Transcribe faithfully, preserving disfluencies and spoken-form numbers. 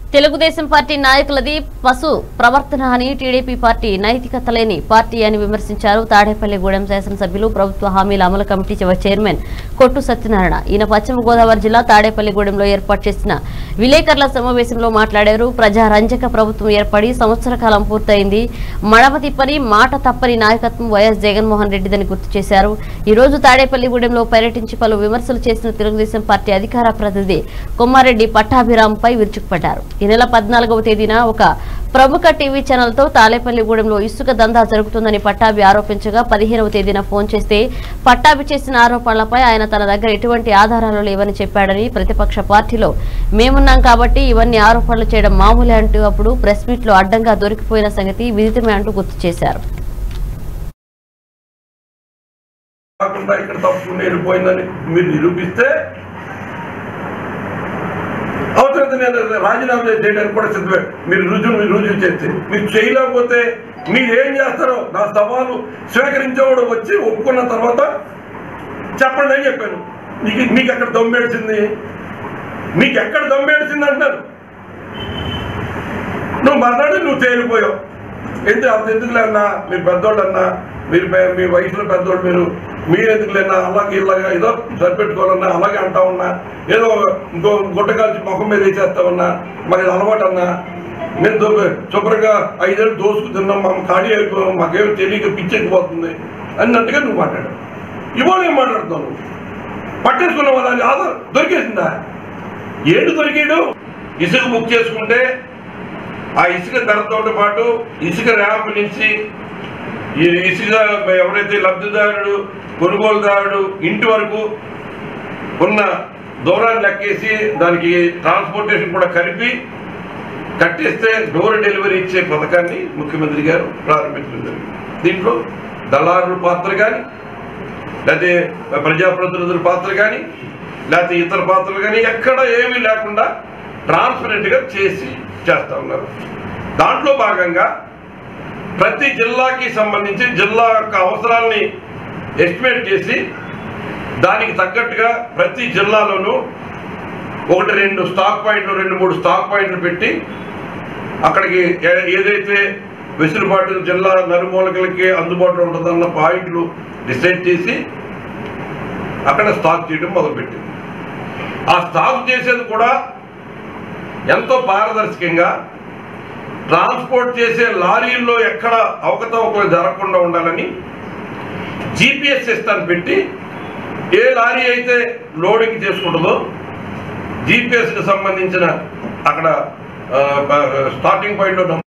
Telugu Desam party నాయకులది పశు ప్రవర్తన అని టీడీపీ పార్టీ నైతికత లేని పార్టీ అని విమర్శించారు తాడేపల్లిగూడెం శాసనసభ్యులు ప్రభుత్వ హామీల అమలు కమిటీ చైర్మన్ కొట్టు సత్యనారాయణ. ఈయన పశ్చిమ గోదావరి జిల్లా తాడేపల్లిగూడెంలో ఏర్పాటు చేసిన విలేకరుల సమావేశంలో మాట్లాడారు. ప్రజారంజక ప్రభుత్వం ఏర్పడి సంవత్సర కాలం పూర్తయింది. మడమ తిప్పని మాట తప్పని నాయకత్వం వైఎస్ జగన్మోహన్ రెడ్డిదని గుర్తు చేశారు. ఈ రోజు తాడేపల్లిగూడెంలో పర్యటించి పలు విమర్శలు చేసిన తెలుగుదేశం పార్టీ అధికార ప్రతినిధి కొమ్మారెడ్డి పట్టాభిరాంపై విరుచుకుపడ్డారు. ఈ నెల పద్నాలుగవ తేదీన ఒక ప్రముఖ టీవీ ఛానల్ తో తాడేపల్లిగూడెంలో ఇసుక దందా జరుగుతుందని పట్టాభి ఆరోపించగా పదిహేనవ తేదీన ఫోన్ చేస్తే పట్టాభి చేసిన ఆరోపణలపై ఆయన తన దగ్గర ఎటువంటి ఆధారాలు లేవని చెప్పాడని, ప్రతిపక్ష పార్టీలో మేమున్నాం కాబట్టి ఇవన్నీ ఆరోపణలు చేయడం మామూలే అంటూ అప్పుడు ప్రెస్ మీట్ లో అడ్డంగా దొరికిపోయిన సంగతి విదితమే అంటూ గుర్తు చేశారు. అవసరం నేను రాజీనామా చేయడానికి కూడా సిద్ధమే. మీరు రుజువు మీరు రుజువు చేస్తే మీరు చేయలేకపోతే మీరు ఏం చేస్తారో నా సవాలు స్వీకరించేవాడు వచ్చి ఒప్పుకున్న తర్వాత చెప్పండి అని చెప్పాను. నీకు మీకు ఎక్కడ దమ్మేడిసింది మీకు ఎక్కడ దమ్మేడిసింది అంటున్నారు. నువ్వు మర్నాడు నువ్వు తేలిపోయావు. ఎందుకు అంత ఎందుకు లేన్నా మీరు పెద్దోళ్ళు అన్నా మీరు మీ వయసులో పెద్దోళ్ళు మీరు మీరు ఎందుకు లేనా అలాగే ఇలాగా ఏదో సరిపెట్టుకోవాలన్నా అలాగే అంటా ఉన్నా ఏదో ఇంకో గుట్ట కాల్చి ముఖం మీద వేసేస్తా ఉన్నా మాకు అలవాటు అన్నా మేము శుభ్రంగా ఐదేళ్ళు దోసుకు తిన్నాం మాకు ఖాళీ అయిపోయాం మాకేమో తెలియక పిచ్చెక్కిపోతుంది అన్నట్టుగా నువ్వు మాట్లాడావు. ఇవాళ ఏం మాట్లాడుతున్నావు నువ్వు పట్టేసుకున్న వాళ్ళని ఆధార్ దొరికేసిందా? ఏడు దొరికాడు. ఇసుక బుక్ చేసుకుంటే ఆ ఇసుక ధరతో పాటు ఇసుక ర్యాంప్ నుంచి ఈ ఇసుక ఎవరైతే లబ్ధిదారుడు కొనుగోలుదారుడు ఇంటి వరకు ఉన్న దూరాన్ని లెక్కేసి దానికి ట్రాన్స్పోర్టేషన్ కూడా కలిపి కట్టేస్తే డోర్ డెలివరీ ఇచ్చే పథకాన్ని ముఖ్యమంత్రి గారు ప్రారంభించడం జరిగింది. దీంట్లో దళారుల పాత్ర కానీ లేకపోతే ప్రజాప్రతినిధుల పాత్ర కానీ లేకపోతే ఇతర పాత్రలు కానీ ఎక్కడ ఏమీ లేకుండా ట్రాన్స్పరెంట్గా చేసి చేస్తూ ఉన్నారు. దాంట్లో భాగంగా ప్రతి జిల్లాకి సంబంధించి జిల్లా యొక్క అవసరాలని ఎస్టిమేట్ చేసి దానికి తగ్గట్టుగా ప్రతి జిల్లాలోనూ ఒకటి రెండు స్టాక్ పాయింట్లు రెండు మూడు స్టాక్ పాయింట్లు పెట్టి అక్కడికి ఏదైతే వెసులుబాటు జిల్లా నలుమూలకలకి అందుబాటులో ఉంటుందన్న పాయింట్లు డిసైడ్ చేసి అక్కడ స్టాక్ చేయడం మొదలుపెట్టింది. ఆ స్టాక్ చేసేది కూడా ఎంతో పారదర్శకంగా ట్రాన్స్పోర్ట్ చేసే లారీల్లో ఎక్కడ అవకతవకలు జరగకుండా ఉండాలని జీపీఎస్ సిస్టమ్ పెట్టి ఏ లారీ అయితే లోడింగ్ చేసుకుంటుందో జీపీఎస్కి సంబంధించిన అక్కడ స్టార్టింగ్ పాయింట్లో